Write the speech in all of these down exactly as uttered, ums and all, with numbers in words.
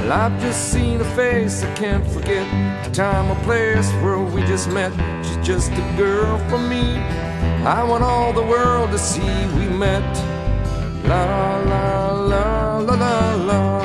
Well, I've just seen a face I can't forget, the time or place where we just met. She's just a girl for me, I want all the world to see we met. La la la la la la.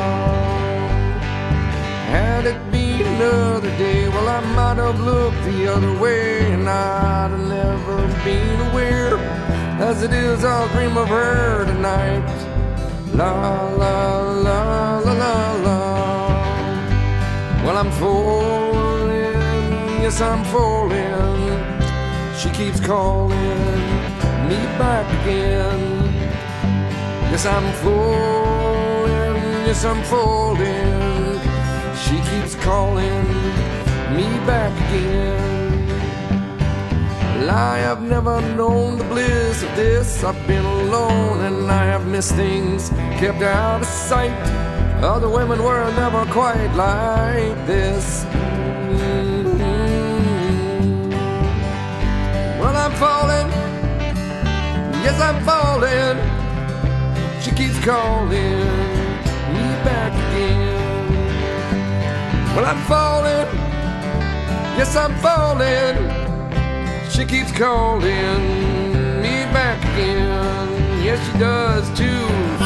Had it been another day, well, I might have looked the other way, and I'd have never been aware. As it is, I'll dream of her tonight. La la la la la la. Well, I'm falling, yes, I'm falling. She keeps calling me back again. Yes, I'm falling, yes, I'm falling. She keeps calling me back again. Well, I have never known the bliss of this. I've been alone and I have missed things kept out of sight. Other women were never quite like this. Mm-hmm. Well, I'm falling, yes, I'm falling. She keeps calling me back again. Well, I'm falling, yes, I'm falling. She keeps calling me back again. Yes, she does too.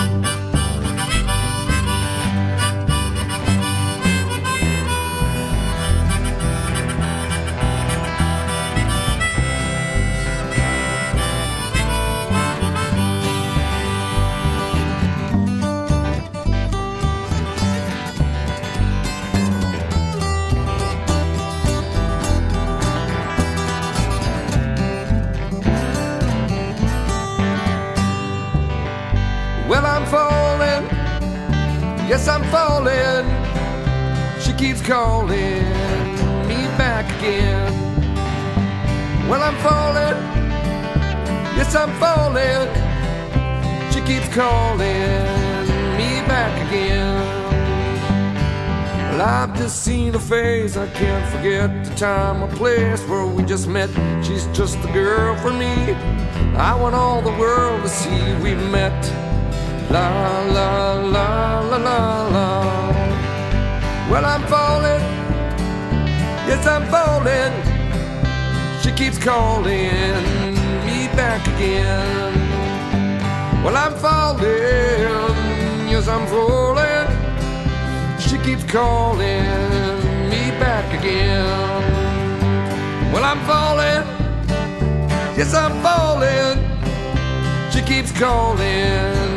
Well, I'm falling, yes, I'm falling. She keeps calling me back again. Well, I'm falling, yes, I'm falling. She keeps calling me back again. Well, I've just seen her face, I can't forget the time or place where we just met. She's just the girl for me, I want all the world to see we met. La la la la la la. Well, I'm falling, yes, I'm falling. She keeps calling me back again. Well, I'm falling, yes, I'm falling. She keeps calling me back again. Well, I'm falling, yes, I'm falling. She keeps calling